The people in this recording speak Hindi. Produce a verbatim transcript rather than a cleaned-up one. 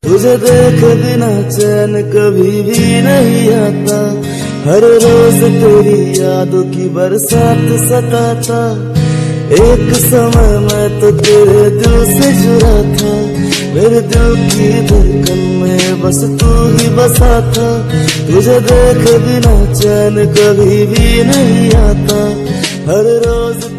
तुझे देख बिना चैन कभी भी नहीं आता। हर रोज तेरी यादों की बरसात सताता। एक समय मैं तो तेरे दिल से जुड़ा था। मेरे दिल की धड़कन में बस तू ही बसा था। तुझे देख बिना चैन कभी भी नहीं आता। हर रोज